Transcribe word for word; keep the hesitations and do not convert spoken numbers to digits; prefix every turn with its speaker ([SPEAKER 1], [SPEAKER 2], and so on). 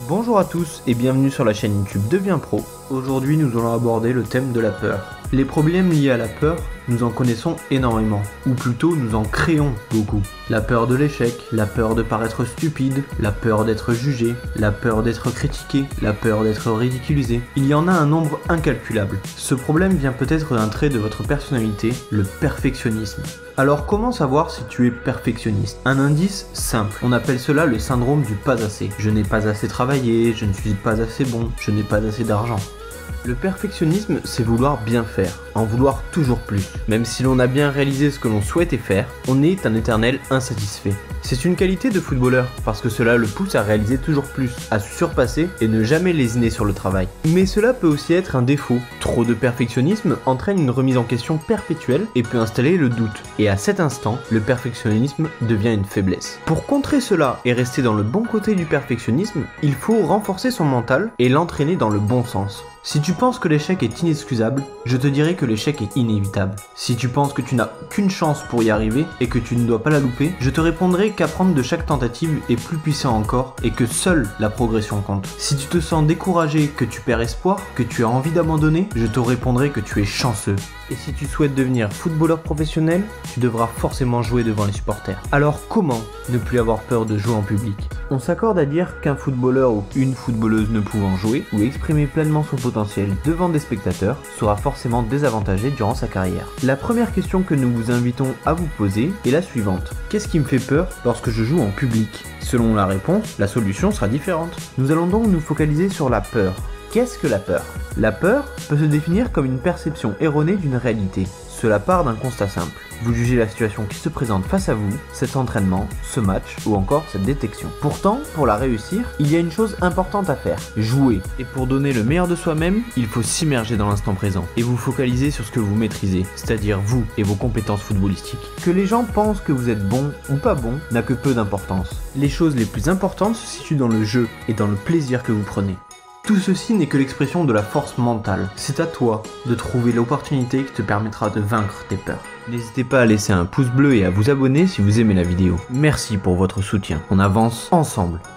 [SPEAKER 1] Bonjour à tous et bienvenue sur la chaîne YouTube Deviens Pro. Aujourd'hui nous allons aborder le thème de la peur. Les problèmes liés à la peur, nous en connaissons énormément, ou plutôt nous en créons beaucoup. La peur de l'échec, la peur de paraître stupide, la peur d'être jugé, la peur d'être critiqué, la peur d'être ridiculisé. Il y en a un nombre incalculable. Ce problème vient peut-être d'un trait de votre personnalité, le perfectionnisme. Alors comment savoir si tu es perfectionniste? Un indice simple, on appelle cela le syndrome du pas assez. Je n'ai pas assez travaillé, je ne suis pas assez bon, je n'ai pas assez d'argent. Le perfectionnisme, c'est vouloir bien faire, en vouloir toujours plus. Même si l'on a bien réalisé ce que l'on souhaitait faire, on est un éternel insatisfait. C'est une qualité de footballeur, parce que cela le pousse à réaliser toujours plus, à se surpasser et ne jamais lésiner sur le travail. Mais cela peut aussi être un défaut. Trop de perfectionnisme entraîne une remise en question perpétuelle et peut installer le doute. Et à cet instant, le perfectionnisme devient une faiblesse. Pour contrer cela et rester dans le bon côté du perfectionnisme, il faut renforcer son mental et l'entraîner dans le bon sens. Si tu penses que l'échec est inexcusable, je te dirais que l'échec est inévitable. Si tu penses que tu n'as qu'une chance pour y arriver et que tu ne dois pas la louper, je te répondrai qu'apprendre de chaque tentative est plus puissant encore et que seule la progression compte. Si tu te sens découragé, que tu perds espoir, que tu as envie d'abandonner, je te répondrai que tu es chanceux. Et si tu souhaites devenir footballeur professionnel, tu devras forcément jouer devant les supporters. Alors comment ne plus avoir peur de jouer en public? On s'accorde à dire qu'un footballeur ou une footballeuse ne pouvant jouer ou exprimer pleinement son potentiel devant des spectateurs sera forcément désavantagé durant sa carrière. La première question que nous vous invitons à vous poser est la suivante. Qu'est-ce qui me fait peur lorsque je joue en public? Selon la réponse, la solution sera différente. Nous allons donc nous focaliser sur la peur. Qu'est-ce que la peur? La peur peut se définir comme une perception erronée d'une réalité. Cela part d'un constat simple. Vous jugez la situation qui se présente face à vous, cet entraînement, ce match ou encore cette détection. Pourtant, pour la réussir, il y a une chose importante à faire, jouer. Et pour donner le meilleur de soi-même, il faut s'immerger dans l'instant présent et vous focaliser sur ce que vous maîtrisez, c'est-à-dire vous et vos compétences footballistiques. Que les gens pensent que vous êtes bon ou pas bon n'a que peu d'importance. Les choses les plus importantes se situent dans le jeu et dans le plaisir que vous prenez. Tout ceci n'est que l'expression de la force mentale. C'est à toi de trouver l'opportunité qui te permettra de vaincre tes peurs. N'hésitez pas à laisser un pouce bleu et à vous abonner si vous aimez la vidéo. Merci pour votre soutien. On avance ensemble.